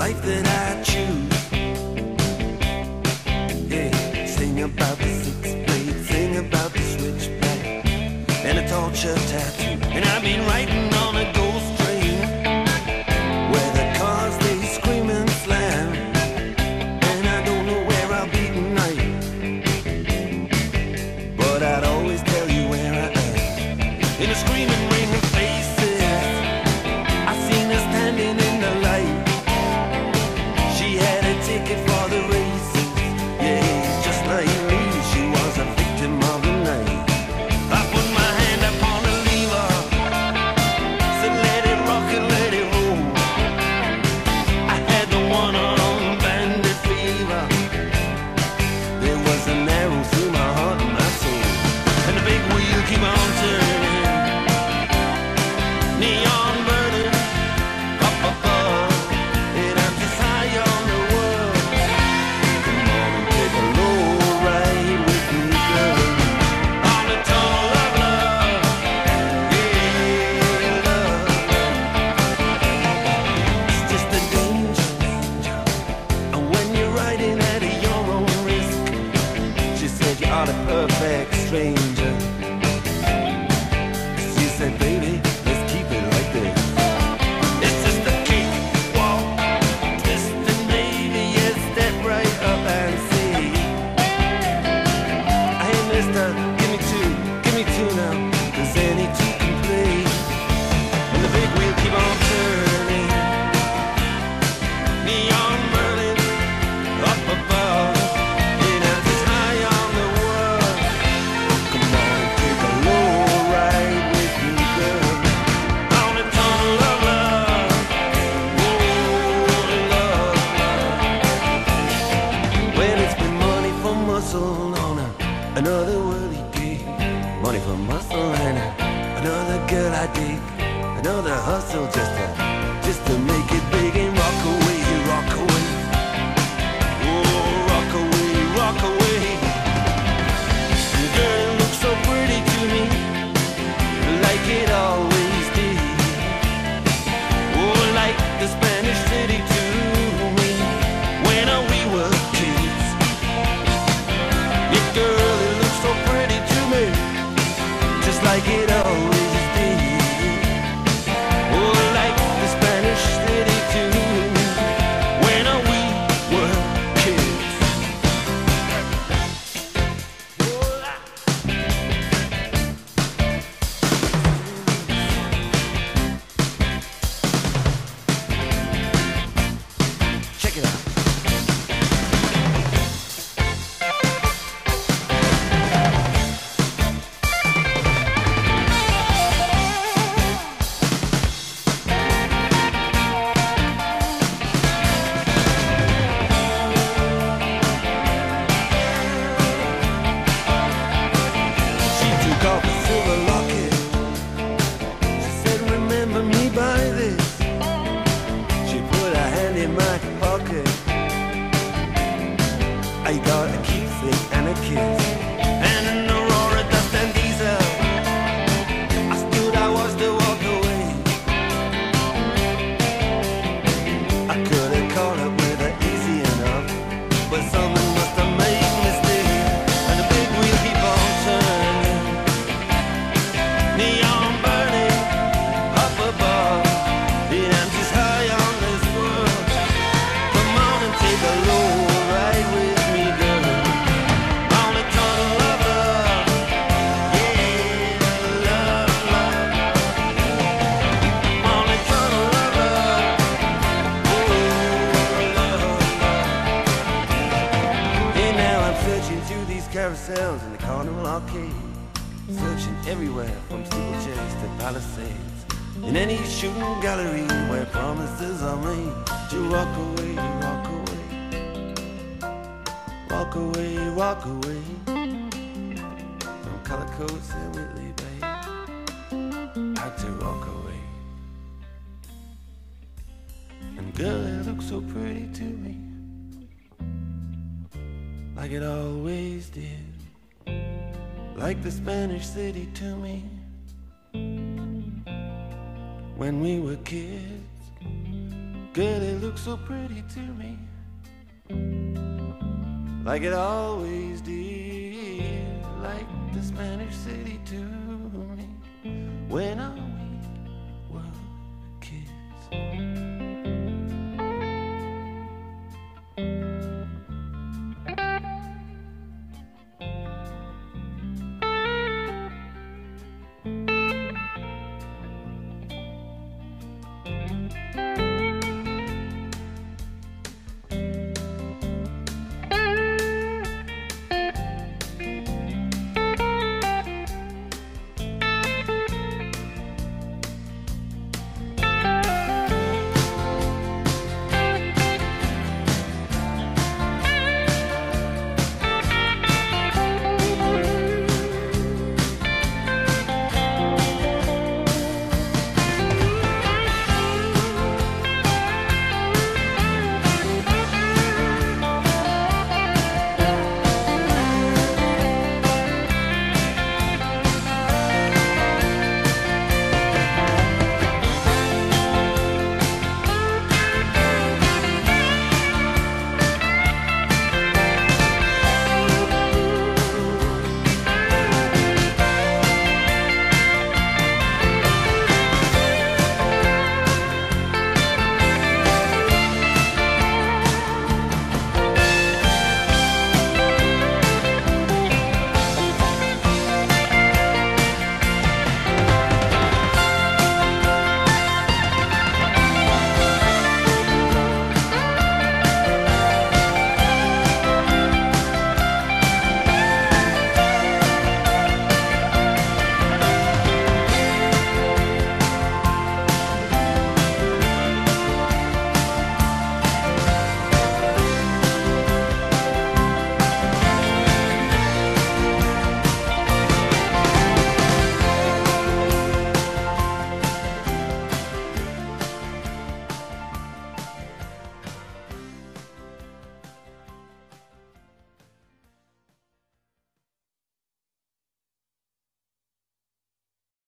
life that I choose. Yeah, sing about the six-blade, sing about the switchback and a torture tattoo. And I've been writing on a ghost train where the cars they scream and slam, and I don't know where I'll be tonight, but I'd always tell you where I am. In a screaming ring of faces, I seen her standing in the light. She had a ticket for the races, yeah, just like me, she was a victim of the night. I put my hand upon the lever, said let it rock and let it roll. I had the one-armed bandit fever. There was an arrow through my heart and my soul, and the big wheel keep on turning, neon burning up above, and I'm just high on the world. Come on and take a low ride with me, girl, on the tunnel of love, yeah, love. It's just a danger, and when you're riding at your own risk, she said you are the perfect stranger. She said, baby, let's keep it like this. It's just a cake walk, twist and baby, yes, step right up and see. Hey mister, give me two now, 'cause any two can play. And the big wheel keep on turning, neon burning up above, and I'm just high on the world. Come on, take a low ride with me, girl, on the tunnel of love. Oh, love. When it's been money for muscle on another worldly gig, money for muscle and another girl I dig, another hustle just to make it big and rock away, rock away. Oh, rock away, rock away. Girl, it looks so pretty to me, like it always did. Oh, like the Spanish city to me, when we were kids. Yeah, girl, it looks so pretty to me, just like it always did. Oh, like the Spanish city to me, when we were kids. Check it out. She took off a silver locket. She said, remember me by this. She put her hand in my pocket. I got a keepsake and a kiss, and an Aurora dust and diesel. I stood, I was to walk away. I could have caught up with her easy enough, but something must have made me stay. And the big wheel keep on turning, neon burning up above, and I'm just high on this world. Come on and take a low ride with me, girl, on the tunnel of love, yeah, love, love, on the tunnel of love, oh, love, love. And now I'm searching through these carousels in the Carnival Arcade, searching everywhere from steeplechase to Palisades, in any shooting gallery where promises are made to rock away, rock away, rock away, rock away, from Color Coats and Whitley Bay, out to rock away. And girl, it looks so pretty to me, like it always did, like the Spanish city to me, when we were kids. Girl, it looks so pretty to me, like it always did, like the Spanish city to me. When I'm